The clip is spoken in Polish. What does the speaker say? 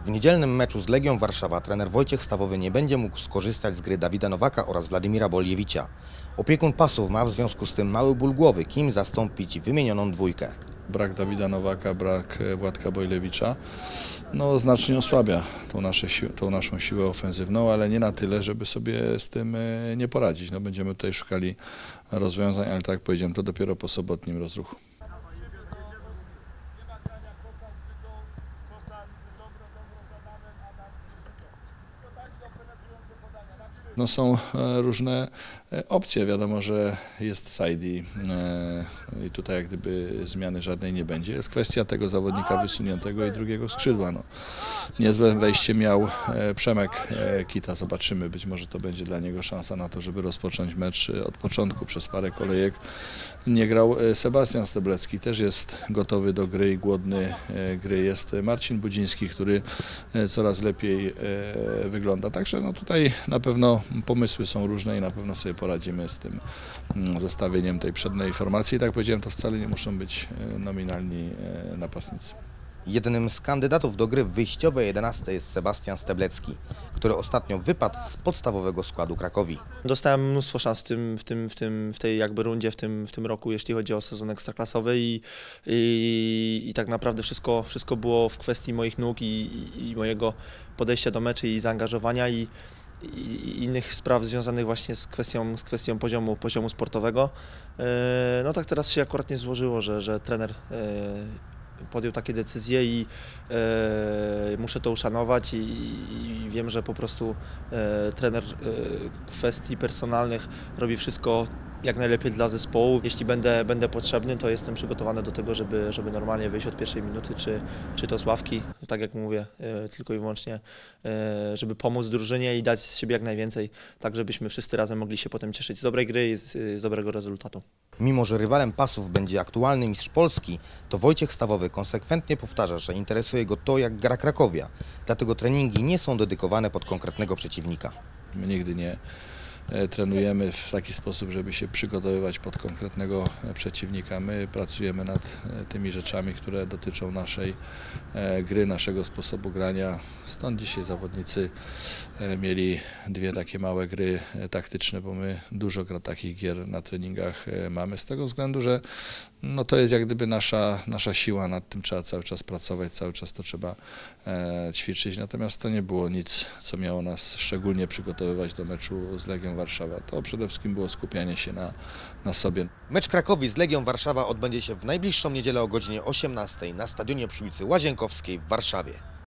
W niedzielnym meczu z Legią Warszawa trener Wojciech Stawowy nie będzie mógł skorzystać z gry Dawida Nowaka oraz Władimira Boliewicza. Opiekun pasów ma w związku z tym mały ból głowy, kim zastąpić wymienioną dwójkę. Brak Dawida Nowaka, brak Władka Bojlewicza znacznie osłabia tą naszą siłę ofensywną, ale nie na tyle, żeby sobie z tym nie poradzić. Będziemy tutaj szukali rozwiązań, ale tak jak powiedziałem, to dopiero po sobotnim rozruchu. Są różne opcje, wiadomo, że jest Saidi i tutaj jak gdyby zmiany żadnej nie będzie. Jest kwestia tego zawodnika wysuniętego i drugiego skrzydła. Niezłe wejście miał Przemek Kita, zobaczymy, być może to będzie dla niego szansa na to, żeby rozpocząć mecz od początku przez parę kolejek. Nie grał Sebastian Steblecki, też jest gotowy do gry i głodny gry. Jest Marcin Budziński, który coraz lepiej wygląda, także tutaj na pewno pomysły są różne i na pewno sobie poradzimy z tym zestawieniem tej przedniej formacji. I tak jak powiedziałem, to wcale nie muszą być nominalni napastnicy. Jednym z kandydatów do gry w wyjściowej 11 jest Sebastian Steblecki, który ostatnio wypadł z podstawowego składu Krakowi. Dostałem mnóstwo szans w tej jakby rundzie, w tym roku, jeśli chodzi o sezon ekstraklasowy i tak naprawdę wszystko było w kwestii moich nóg i mojego podejścia do meczy i zaangażowania i innych spraw związanych właśnie z kwestią poziomu sportowego. Tak teraz się akurat nie złożyło, że trener podjął takie decyzje i muszę to uszanować i wiem, że po prostu trener w kwestii personalnych robi wszystko jak najlepiej dla zespołu. Jeśli będę potrzebny, to jestem przygotowany do tego, żeby normalnie wyjść od pierwszej minuty, czy to z ławki, tak jak mówię, tylko i wyłącznie, żeby pomóc drużynie i dać z siebie jak najwięcej, tak żebyśmy wszyscy razem mogli się potem cieszyć z dobrej gry i z dobrego rezultatu. Mimo że rywalem pasów będzie aktualny mistrz Polski, to Wojciech Stawowy konsekwentnie powtarza, że interesuje go to, jak gra Krakowia. Dlatego treningi nie są dedykowane pod konkretnego przeciwnika. My nigdy nie trenujemy w taki sposób, żeby się przygotowywać pod konkretnego przeciwnika. My pracujemy nad tymi rzeczami, które dotyczą naszej gry, naszego sposobu grania. Stąd dzisiaj zawodnicy mieli dwie takie małe gry taktyczne, bo my dużo takich gier na treningach mamy, z tego względu, że to jest jak gdyby nasza siła, nad tym trzeba cały czas pracować, cały czas to trzeba ćwiczyć, natomiast to nie było nic, co miało nas szczególnie przygotowywać do meczu z Legią Warszawa. To przede wszystkim było skupianie się na sobie. Mecz Krakowi z Legią Warszawa odbędzie się w najbliższą niedzielę o godzinie 18 na stadionie przy ulicy Łazienkowskiej w Warszawie.